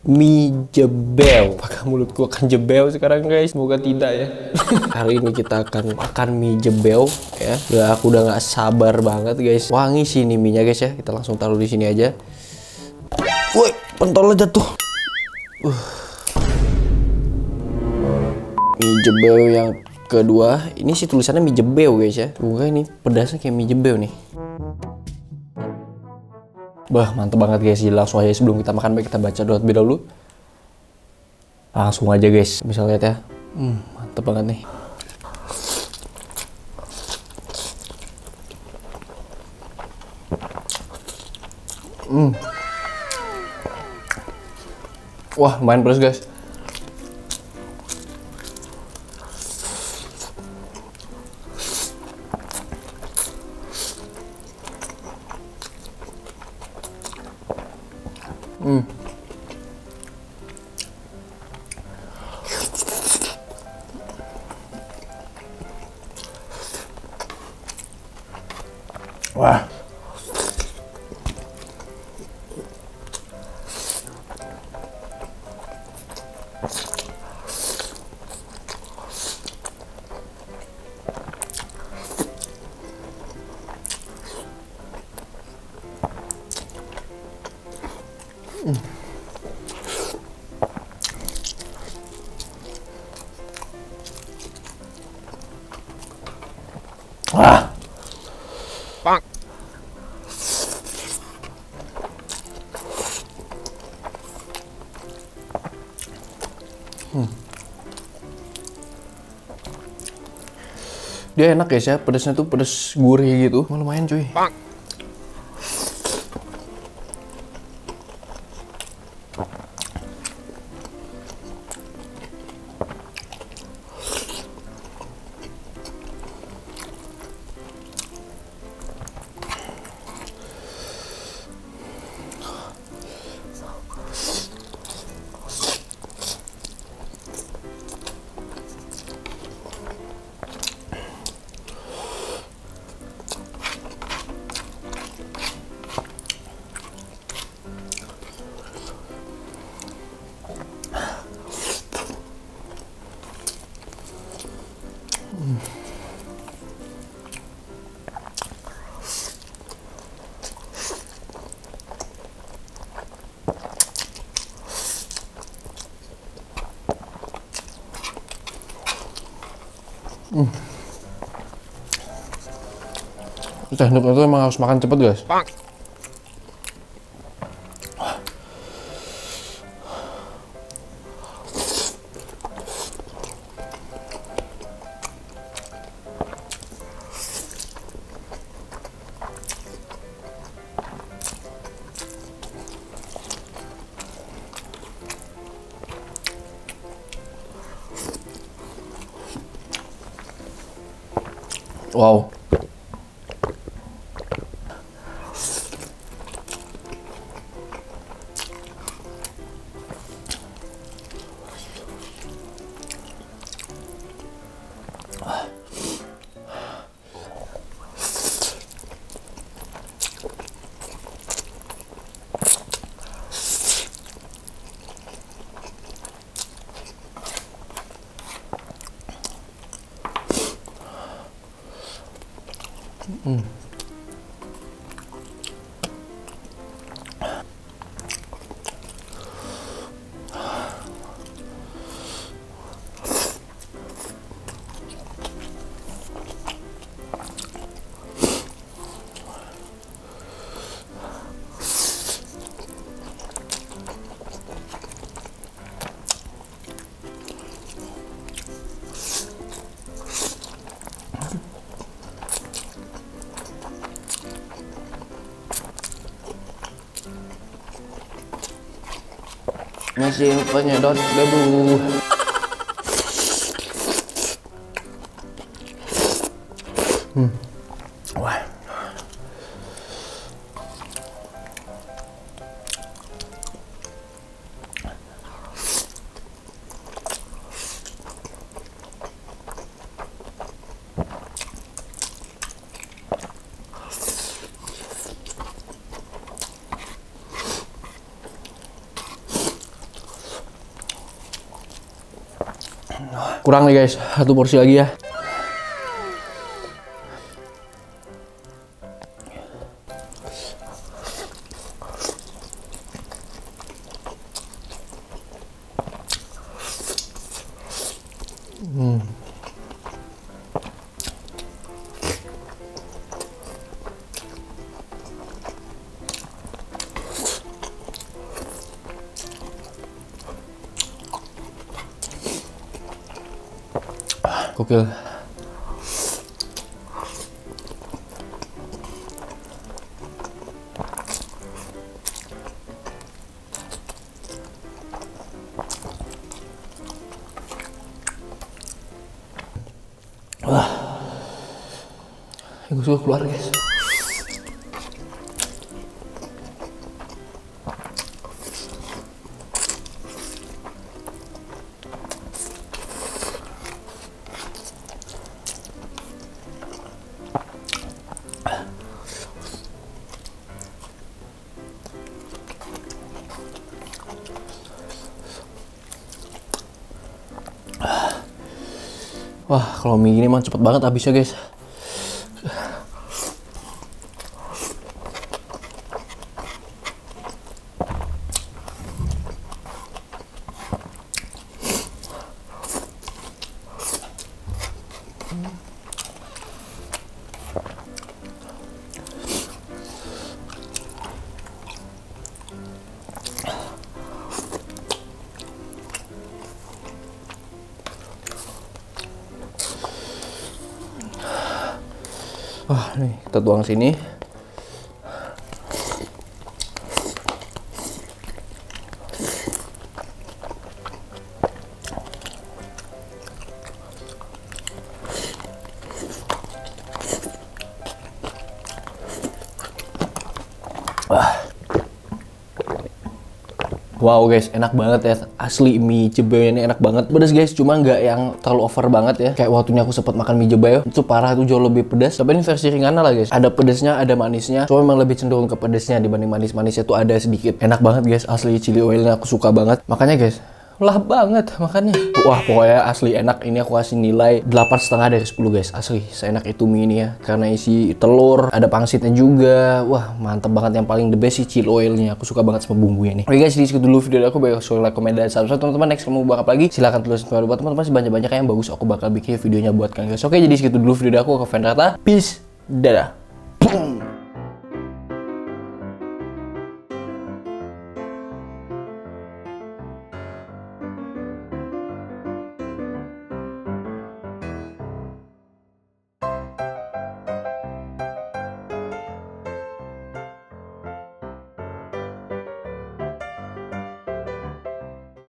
mie jebel. Apakah mulutku akan jebel sekarang guys? Semoga tidak ya. Hari ini kita akan makan mie jebel ya. Aku udah nggak sabar banget guys. Wangi sih ini mie-nya guys ya. Kita langsung taruh di sini aja. Woi, pentolnya jatuh. Mie jebel yang kedua. Ini sih tulisannya mie jebel guys ya. Semoga ini pedasnya kayak mie jebel nih. Bah, mantep banget guys. Jadi langsung aja sebelum kita makan, baik kita baca doa terlebih dahulu. Langsung aja guys, bisa lihat ya. Mantep banget nih. Wah, lumayan pedas guys. Wah. Wah. Bang. Dia enak guys ya, pedasnya tuh pedas gurih gitu. Lumayan cuy. Bang. Tekniknya itu emang harus makan cepet guys. Wow. Masih penyedot debu. Wah. Kurang nih guys, 1 porsi lagi ya. Gokil. Wah, gue suka keluar guys. Wah, kalau mie gini emang cepet banget habisnya guys. Wah, nih kita tuang sini. Wow guys, enak banget ya. Asli mie jebeo ini enak banget. Pedas guys, cuma nggak yang terlalu over banget ya. Kayak waktunya aku sempat makan mie jebeo, itu parah, itu jauh lebih pedas. Tapi ini versi ringan lah guys. Ada pedasnya, ada manisnya. Cuma memang lebih cenderung ke pedasnya dibanding manis-manisnya tuh ada sedikit. Enak banget guys, asli chili oilnya aku suka banget. Makanya guys, lahap banget makannya. Wah, pokoknya asli enak. Ini aku kasih nilai 8,5 dari 10 guys. Asli seenak itu mie ini ya, karena isi telur, ada pangsitnya juga. Wah, mantep banget. Yang paling the best sih chili oilnya. Aku suka banget sama bumbunya nih. Oke guys, jadi segitu dulu video dari aku. Baik, like, komen, dan subscribe teman-teman. Next kamu bakal lagi, silahkan tulis buat teman-teman. Masih banyak-banyak yang bagus aku bakal bikin videonya buat kalian guys. Oke, jadi segitu dulu video dari aku. Ke Vendrata, peace, dadah. Boom.